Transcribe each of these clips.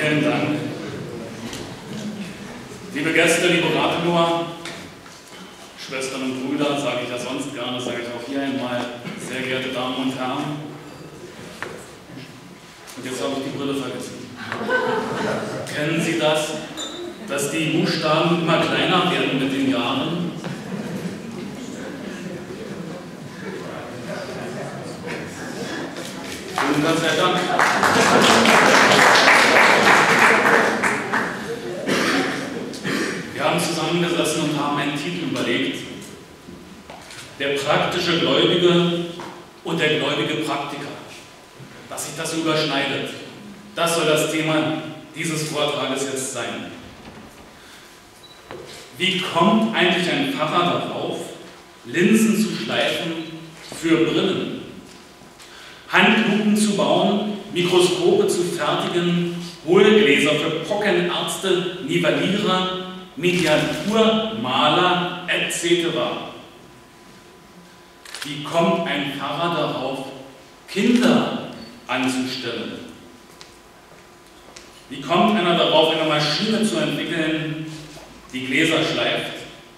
Vielen Dank. Liebe Gäste, liebe Rathenower, Schwestern und Brüder, sage ich ja sonst gerne, sage ich auch hier einmal, sehr geehrte Damen und Herren. Und jetzt habe ich die Brille vergessen. Kennen Sie das, dass die Buchstaben immer kleiner werden mit den Jahren? Vielen Dank, sehr Dank. Wir haben zusammengesessen und haben einen Titel überlegt. Der praktische Gläubige und der gläubige Praktiker. Dass sich das überschneidet. Das soll das Thema dieses Vortrages jetzt sein. Wie kommt eigentlich ein Pfarrer darauf, Linsen zu schleifen für Brillen? Handlupen zu bauen, Mikroskope zu fertigen, Hohlgläser für Pockenärzte, Nivellierer, Miniaturmaler etc. Wie kommt ein Pfarrer darauf, Kinder anzustellen? Wie kommt einer darauf, eine Maschine zu entwickeln, die Gläser schleift?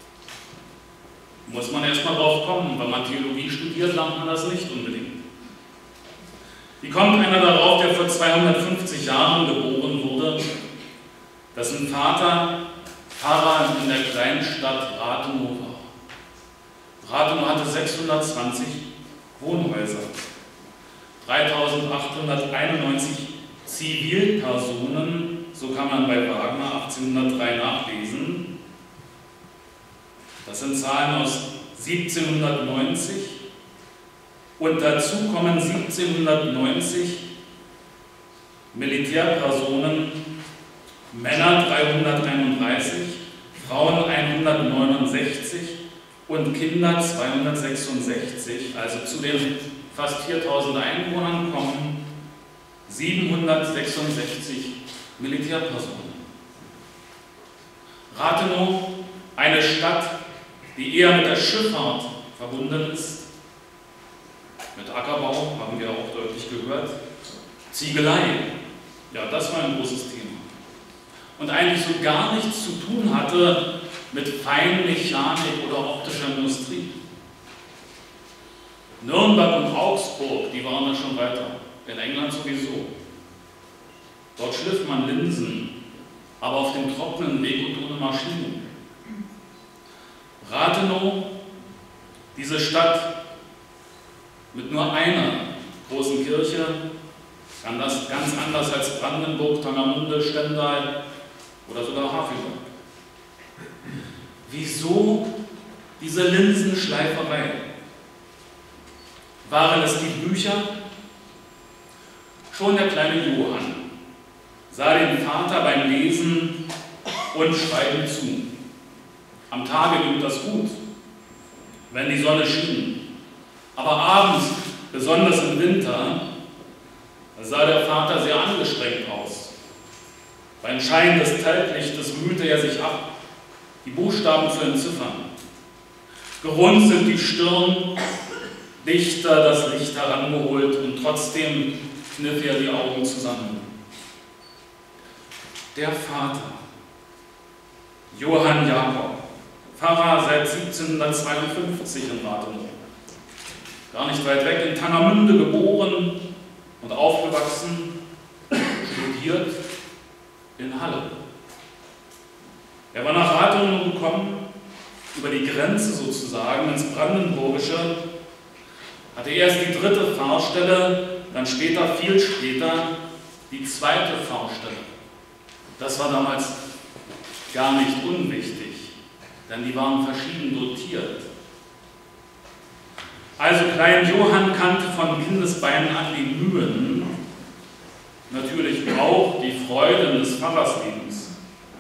Muss man erst mal drauf kommen. Wenn man Theologie studiert, lernt man das nicht unbedingt. Wie kommt einer darauf, der vor 250 Jahren geboren wurde, dessen Vater Pfarrer in der kleinen Stadt Rathenow war? Rathenow hatte 620 Wohnhäuser, 3891 Zivilpersonen, so kann man bei Wagner 1803 nachlesen. Das sind Zahlen aus 1790 und dazu kommen 1790 Militärpersonen, Männer 331, Frauen 169 und Kinder 266, also zu den fast 4000 Einwohnern kommen 766 Militärpersonen. Rathenow, eine Stadt, die eher mit der Schifffahrt verbunden ist, mit Ackerbau, haben wir auch deutlich gehört, Ziegelei, ja, das war ein großes Thema. Und eigentlich so gar nichts zu tun hatte mit Feinmechanik oder optischer Industrie. Nürnberg und Augsburg, die waren da schon weiter, in England sowieso. Dort schliff man Linsen, aber auf dem trockenen Weg und ohne Maschinen. Rathenow, diese Stadt mit nur einer großen Kirche, ganz anders als Brandenburg, Tangermünde, Stendal oder sogar Havelberg. Wieso diese Linsenschleiferei? Waren es die Bücher? Schon der kleine Johann sah den Vater beim Lesen und Schreiben zu. Am Tage ging das gut, wenn die Sonne schien. Aber abends, besonders im Winter, sah der Vater sehr angestrengt aus. Beim Schein des Talglichtes mühte er sich ab, die Buchstaben zu entziffern. Gerunzelt die Stirn, dichter das Licht herangeholt und trotzdem kniff er die Augen zusammen. Der Vater, Johann Jakob, Pfarrer seit 1752 in Rathenow. Gar nicht weit weg, in Tangermünde geboren und aufgewachsen, studiert in Halle. Er war nach Rathenow gekommen, über die Grenze sozusagen, ins Brandenburgische, hatte erst die 3. Pfarrstelle, dann später, viel später, die 2. Pfarrstelle. Das war damals gar nicht unwichtig, denn die waren verschieden dotiert. Also Klein Johann kannte von Kindesbeinen an die Mühen, natürlich auch die Freuden des Pfarrerslebens.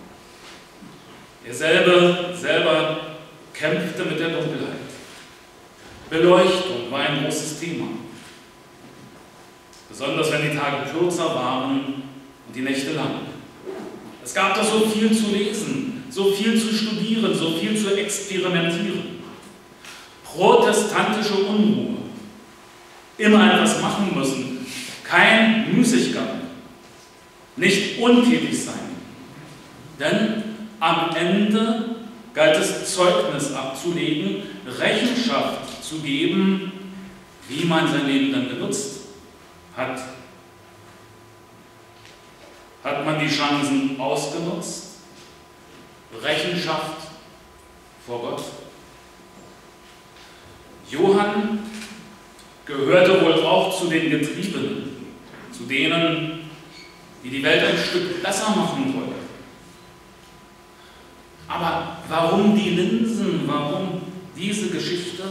Er selber kämpfte mit der Dunkelheit. Beleuchtung war ein großes Thema. Besonders wenn die Tage kürzer waren und die Nächte lang. Es gab da so viel zu lesen, so viel zu studieren, so viel zu experimentieren. Protestantische Unruhe. Immer etwas machen müssen. Kein Müßiggang. nicht untätig sein. Denn am Ende galt es, Zeugnis abzulegen, Rechenschaft zu geben, wie man sein Leben dann genutzt hat. Hat man die Chancen ausgenutzt? Rechenschaft vor Gott? Johann gehörte wohl auch zu den Getriebenen, zu denen, die die Welt ein Stück besser machen wollten. Aber warum die Linsen? Warum diese Geschichte?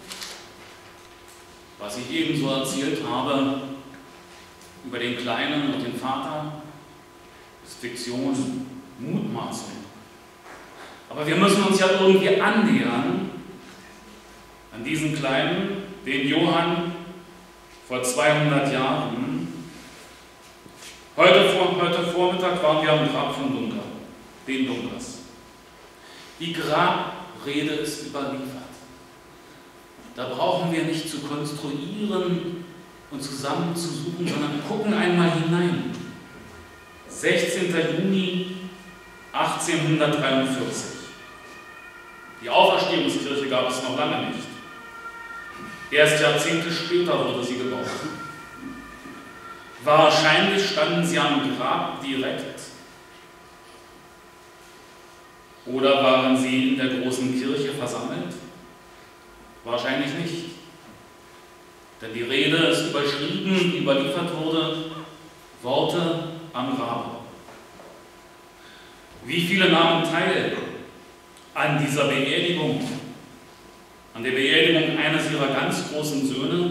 Was ich eben so erzählt habe über den Kleinen und den Vater, ist Fiktion, Mutmaßung. Aber wir müssen uns ja irgendwie annähern an diesen Kleinen, den Johann vor 200 Jahren. Heute Vormittag waren wir am Grab von Dunker, den Dunkers. Die Grabrede ist überliefert. Da brauchen wir nicht zu konstruieren und zusammenzusuchen, sondern gucken einmal hinein. 16. Juni 1843. Die Auferstehungskirche gab es noch lange nicht. Erst Jahrzehnte später wurde sie gebaut. Wahrscheinlich standen sie am Grab direkt. Oder waren sie in der großen Kirche versammelt? Wahrscheinlich nicht. Denn die Rede ist überschrieben, die überliefert wurde, Worte am Grabe. Wie viele nahmen teil an dieser Beerdigung, an der Beerdigung eines ihrer ganz großen Söhne?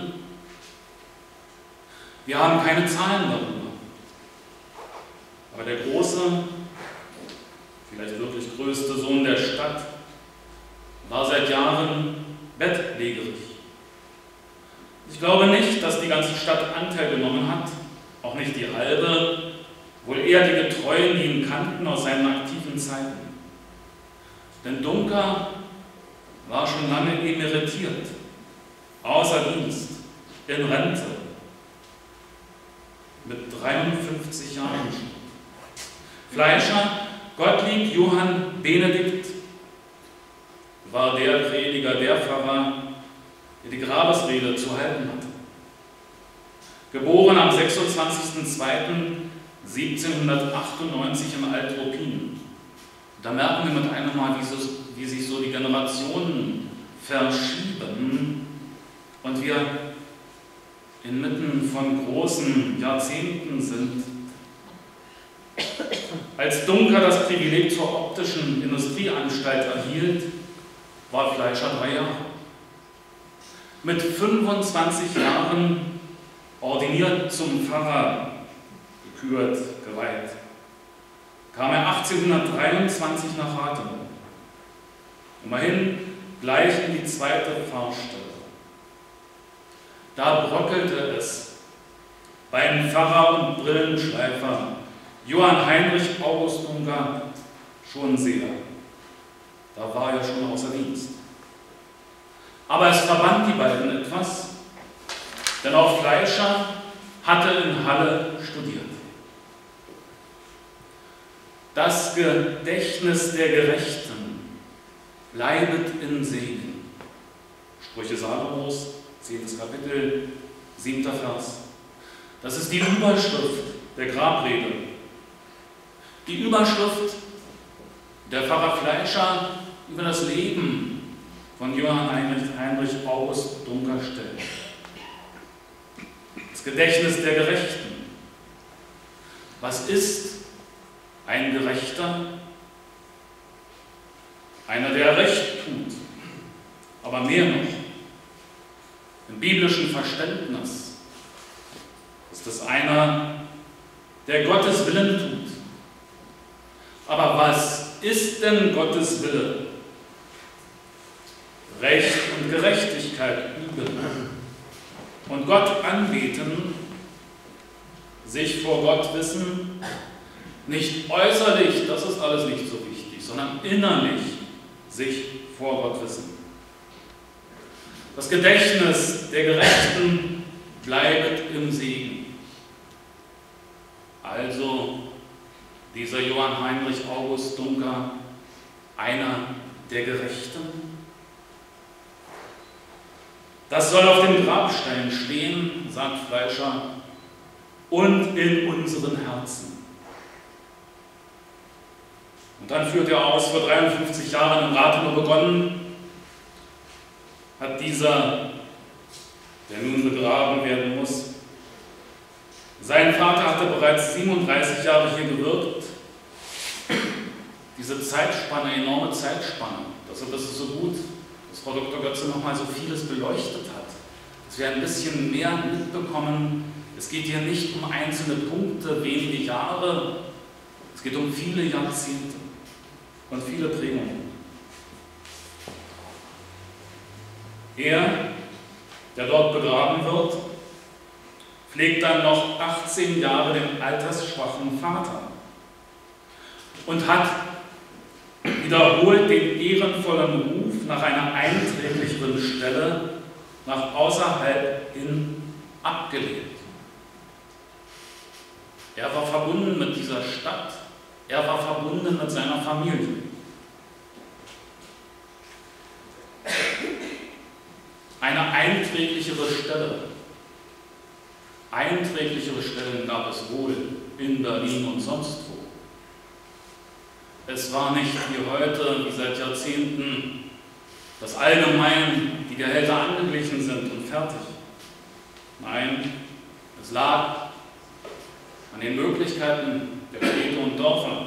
Wir haben keine Zahlen darüber. Aber der große, vielleicht wirklich größte Sohn der Stadt war seit Jahren bettlägerig. Ich glaube nicht, dass die ganze Stadt Anteil genommen hat, auch nicht die halbe, wohl eher die Getreuen, die ihn kannten aus seinen aktiven Zeiten. Denn Dunker war schon lange emeritiert, außer Dienst, in Rente, mit 53 Jahren schon. Fleischer Gottlieb Johann Benedikt war der Prediger, der Pfarrer, der die Grabesrede zu halten hatte. Geboren am 26.02.1798 in Altruppin. Da merken wir mit einem Mal, wie sich so die Generationen verschieben und wir inmitten von großen Jahrzehnten sind. Als Dunker das Privileg zur optischen Industrieanstalt erhielt, war Fleischer 3 Jahre. Mit 25 Jahren ordiniert zum Pfarrer, gekürt, geweiht, kam er 1823 nach Rathenow. Immerhin gleich in die zweite Pfarrstelle. Da bröckelte es beim Pfarrer und Brillenschleifer Johann Heinrich August Dunker schon sehr. Da war er schon außer Dienst. Aber es verband die beiden etwas, denn auch Fleischer hatte in Halle studiert. Das Gedächtnis der Gerechten bleibet in Segen. Sprüche Salomos, 10. Kapitel, 7. Vers. Das ist die Überschrift der Grabrede. Die Überschrift der Pfarrer Fleischer über das Leben von Johann Heinrich August Dunker stellt. Das Gedächtnis der Gerechten. Was ist ein Gerechter? Einer, der Recht tut, aber mehr noch. Im biblischen Verständnis ist es einer, der Gottes Willen tut. Aber was ist denn Gottes Wille? Recht und Gerechtigkeit üben und Gott anbeten, sich vor Gott wissen, nicht äußerlich, das ist alles nicht so wichtig, sondern innerlich sich vor Gott wissen. Das Gedächtnis der Gerechten bleibt im Segen. Also dieser Johann Heinrich August Duncker einer der Gerechten? Das soll auf dem Grabstein stehen, sagt Fleischer, und in unseren Herzen. Und dann führt er aus, vor 53 Jahren in Rathenow begonnen, hat dieser, der nun begraben werden muss, sein Vater hatte bereits 37 Jahre hier gewirkt. Diese Zeitspanne, enorme Zeitspanne, das ist so gut, dass Frau Dr. Götze nochmal so vieles beleuchtet hat, dass wir ein bisschen mehr mitbekommen. Es geht hier nicht um einzelne Punkte, wenige Jahre, es geht um viele Jahrzehnte und viele Prägungen. Er, der dort begraben wird, pflegt dann noch 18 Jahre den altersschwachen Vater und hat wiederholt den ehrenvollen Ruf nach einer einträglicheren Stelle nach außerhalb hin abgelehnt. Er war verbunden mit dieser Stadt, er war verbunden mit seiner Familie. Eine einträglichere Stelle. Einträglichere Stellen gab es wohl in Berlin und sonst wo. Es war nicht wie heute, wie seit Jahrzehnten, dass allgemein die Gehälter angeglichen sind und fertig. Nein, es lag an den Möglichkeiten der Städte und Dörfer.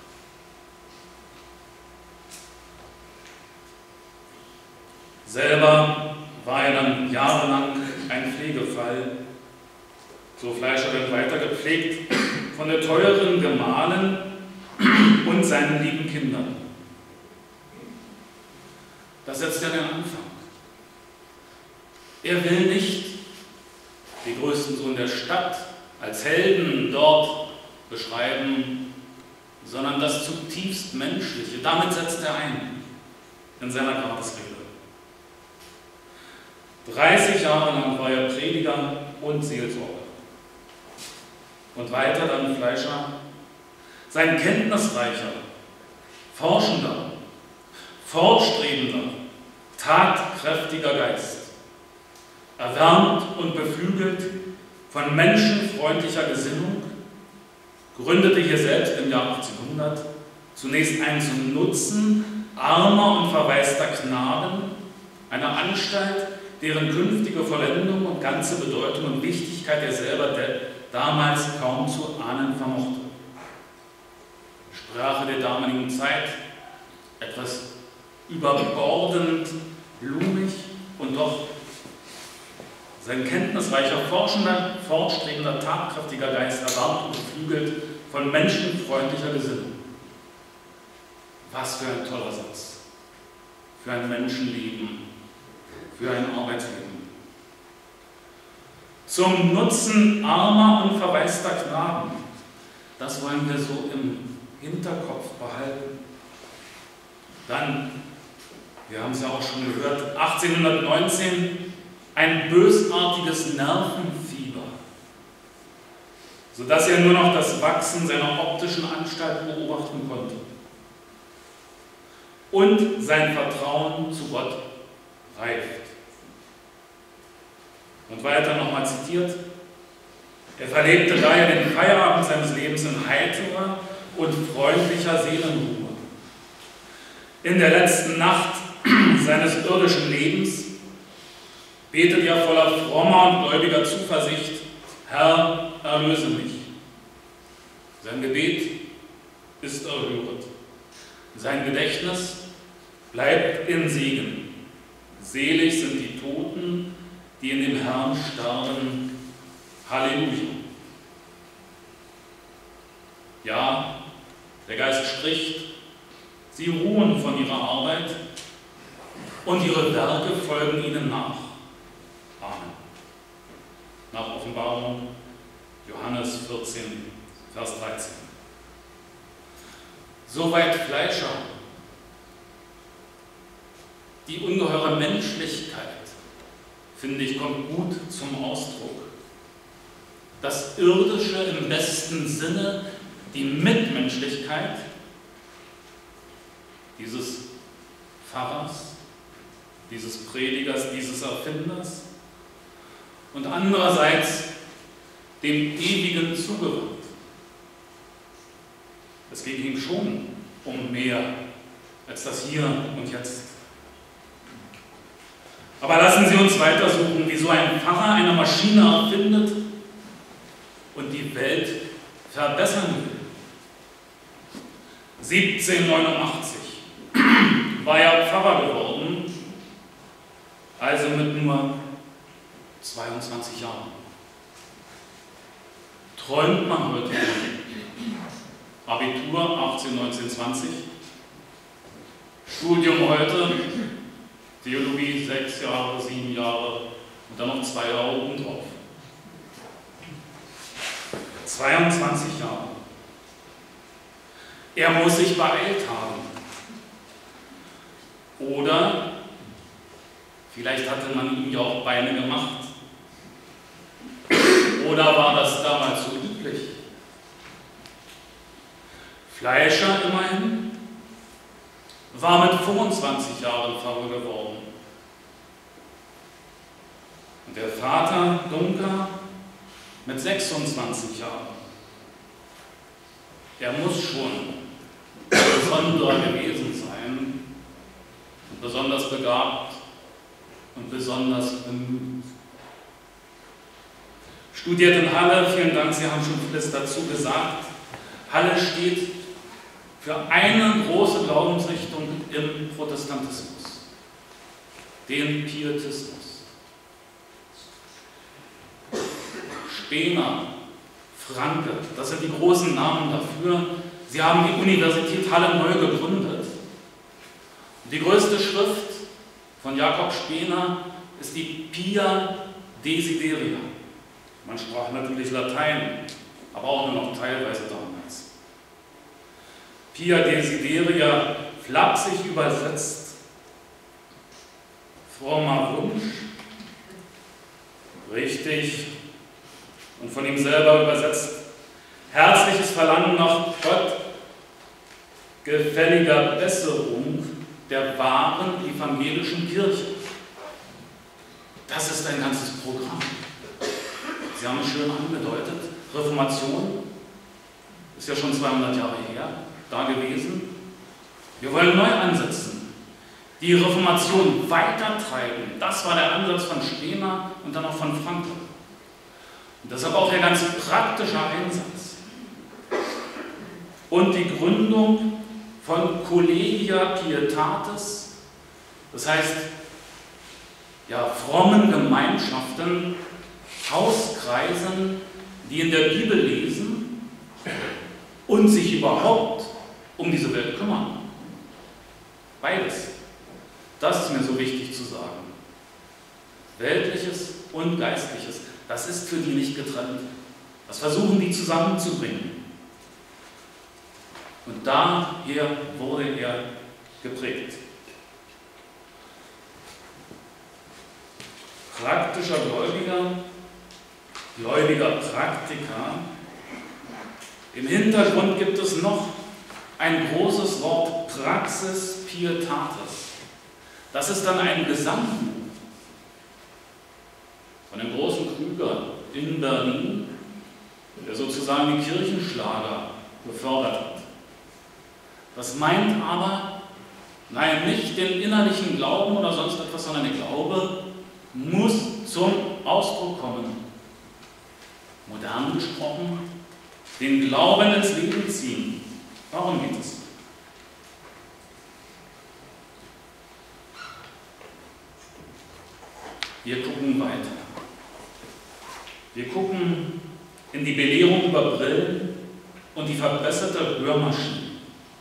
Selber war er dann jahrelang ein Pflegefall, so Fleischer wird weiter gepflegt, von der teuren Gemahlin und seinen lieben Kindern. Das setzt ja den Anfang. Er will nicht die größten Sohn der Stadt als Helden dort beschreiben, sondern das zutiefst Menschliche. Damit setzt er ein in seiner Grabesrede. 30 Jahre lang war er Prediger und Seelsorger. Und weiter dann Fleischer, sein kenntnisreicher, forschender, fortstrebender, tatkräftiger Geist, erwärmt und beflügelt von menschenfreundlicher Gesinnung, gründete hier selbst im Jahr 1800 zunächst ein zum Nutzen armer und verwaister Knaben, eine Anstalt, deren künftige Vollendung und ganze Bedeutung und Wichtigkeit er selber damals kaum zu ahnen vermochte. Sprache der damaligen Zeit, etwas überbordend, blumig und doch sein kenntnisreicher, forschender, fortstrebender, tatkräftiger Geist erwartet und beflügelt von menschenfreundlicher Gesinnung. Was für ein toller Satz. Für ein Menschenleben, für ein Arbeitsleben. Zum Nutzen armer und verwaister Knaben. Das wollen wir so im Hinterkopf behalten. Dann, wir haben es ja auch schon gehört, 1819 ein bösartiges Nervenfieber, sodass er nur noch das Wachsen seiner optischen Anstalt beobachten konnte. Und sein Vertrauen zu Gott reift. Und weiter nochmal zitiert, er verlebte daher den Feierabend seines Lebens in heiterer und freundlicher Seelenruhe. In der letzten Nacht seines irdischen Lebens betet er voller frommer und gläubiger Zuversicht, Herr, erlöse mich. Sein Gebet ist erhöret. Sein Gedächtnis bleibt in Segen. Selig sind die Toten, die in dem Herrn sterben. Halleluja. Ja, der Geist spricht, sie ruhen von ihrer Arbeit und ihre Werke folgen ihnen nach. Amen. Nach Offenbarung, Johannes 14, Vers 13. Soweit Fleischer. Die ungeheure Menschlichkeit, finde ich, kommt gut zum Ausdruck. Das Irdische im besten Sinne die Mitmenschlichkeit dieses Pfarrers, dieses Predigers, dieses Erfinders und andererseits dem Ewigen zugewandt. Es ging ihm schon um mehr als das Hier und Jetzt. Aber lassen Sie uns weitersuchen, wie so ein Pfarrer eine Maschine erfindet und die Welt verbessern will. 1789 war er Pfarrer geworden, also mit nur 22 Jahren. Träumt man heute Abitur 18, 19, 20, Studium heute, Theologie 6 Jahre, 7 Jahre und dann noch 2 Jahre obendrauf. 22 Jahre. Er muss sich beeilt haben. Oder vielleicht hatte man ihm ja auch Beine gemacht. Oder war das damals so üblich? Fleischer immerhin war mit 25 Jahren Pfarrer geworden. Und der Vater Dunker mit 26 Jahren. Er muss schon besonderer gewesen sein und besonders begabt und besonders bemüht. Studiert in Halle, vielen Dank, Sie haben schon vieles dazu gesagt. Halle steht für eine große Glaubensrichtung im Protestantismus, den Pietismus. Spener, Franke, das sind die großen Namen dafür. Sie haben die Universität Halle neu gegründet. Die größte Schrift von Jakob Spener ist die Pia Desideria. Man sprach natürlich Latein, aber auch nur noch teilweise damals. Pia Desideria, flapsig übersetzt, frommer Wunsch, richtig, und von ihm selber übersetzt, herzliches Verlangen nach Gott, gefälliger Besserung der wahren evangelischen Kirche. Das ist ein ganzes Programm. Sie haben es schön angedeutet, Reformation ist ja schon 200 Jahre her, da gewesen. Wir wollen neu ansetzen, die Reformation weitertreiben. Das war der Ansatz von Spener und dann auch von Franke. Und deshalb auch der ganz praktische Einsatz. Und die Gründung von Collegia Pietatis, das heißt, ja, frommen Gemeinschaften, Hauskreisen, die in der Bibel lesen und sich überhaupt um diese Welt kümmern. Beides. Das ist mir so wichtig zu sagen. Weltliches und Geistliches. Das ist für die nicht getrennt. Das versuchen die zusammenzubringen. Und daher wurde er geprägt. Praktischer Gläubiger, gläubiger Praktiker. Im Hintergrund gibt es noch ein großes Wort, Praxis Pietatis. Das ist dann ein Gesangbuch von dem großen Krüger in Berlin, der sozusagen die Kirchenschlager gefördert hat. Das meint aber, nein, nicht den innerlichen Glauben oder sonst etwas, sondern der Glaube muss zum Ausdruck kommen. Modern gesprochen, den Glauben ins Leben ziehen. Darum geht es. Wir gucken weiter. Wir gucken in die Belehrung über Brillen und die verbesserte Hörmaschine.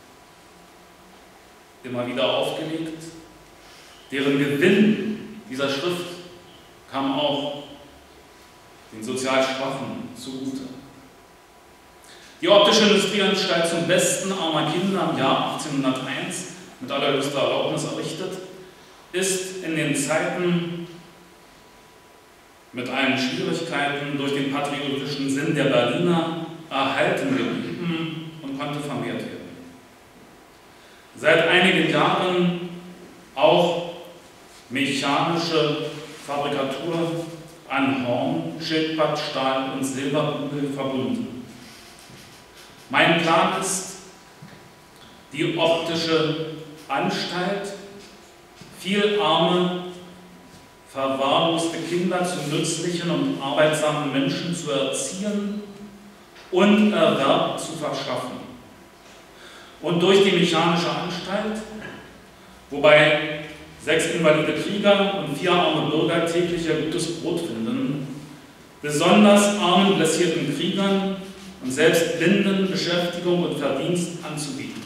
Immer wieder aufgelegt. Deren Gewinn dieser Schrift kam auch den sozial Schwachen zugute. Die Optische Industrieanstalt zum Besten armer Kinder im Jahr 1801 mit allerhöchster Erlaubnis errichtet, ist in den Zeiten mit allen Schwierigkeiten durch den patriotischen Sinn der Berliner erhalten geblieben konnte vermehrt werden. Seit einigen Jahren auch mechanische Fabrikatur an Horn, Schildpatt, Stahl und Silberbügel verbunden. Mein Plan ist, die optische Anstalt, viel arme, verwahrloste Kinder zu nützlichen und arbeitsamen Menschen zu erziehen und Erwerb zu verschaffen. Und durch die mechanische Anstalt, wobei 6 invalide Krieger und 4 arme Bürger täglich ihr gutes Brot finden, besonders armen, blessierten Kriegern und selbst Blinden Beschäftigung und Verdienst anzubieten.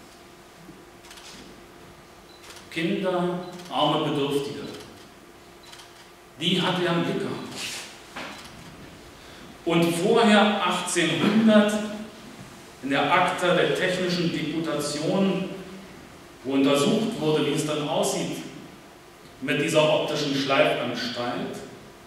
Kinder, arme Bedürftige, die hat er im Blick gehabt. Und vorher 1800 in der Akta der technischen Deputation, wo untersucht wurde, wie es dann aussieht mit dieser optischen Schleifanstalt,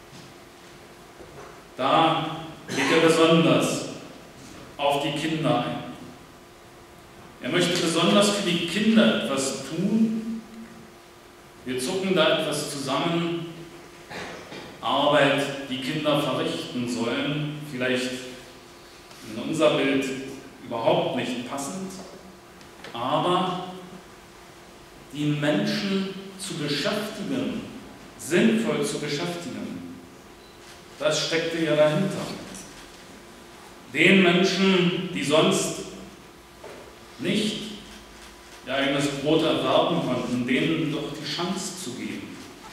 da geht er besonders auf die Kinder ein. Er möchte besonders für die Kinder etwas tun. Wir zucken da etwas zusammen. Arbeit, die Kinder verrichten sollen, vielleicht in unser Bild überhaupt nicht passend, aber die Menschen zu beschäftigen, sinnvoll zu beschäftigen, das steckte ja dahinter. Den Menschen, die sonst nicht ihr eigenes Brot erwerben konnten, denen doch die Chance zu geben.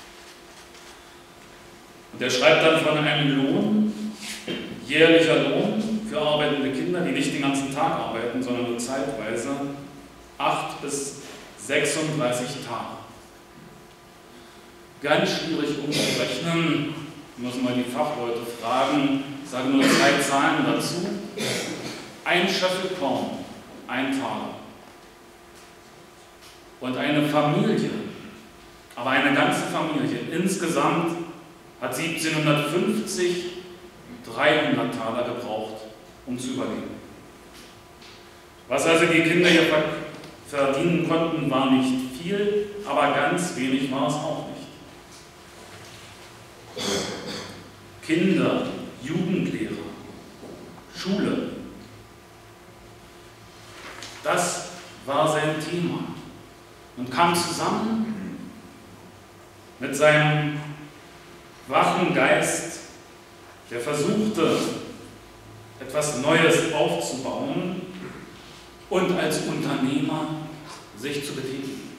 Und er schreibt dann von einem Lohn, jährlicher Lohn für arbeitende Kinder, die nicht den ganzen Tag arbeiten, sondern nur zeitweise, 8 bis 36 Tage. Ganz schwierig umzurechnen, muss mal die Fachleute fragen, ich sage nur 2 Zahlen dazu. 1 Scheffel Korn, 1 Tag. Und eine Familie, aber eine ganze Familie, insgesamt hat 1750 300 Taler gebraucht, um zu überleben. Was also die Kinder hier verdienen konnten, war nicht viel, aber ganz wenig war es auch nicht. Kinder, Jugendlehrer, Schule, das war sein Thema und kam zusammen mit seinem wachen Geist, der versuchte, etwas Neues aufzubauen und als Unternehmer sich zu betätigen.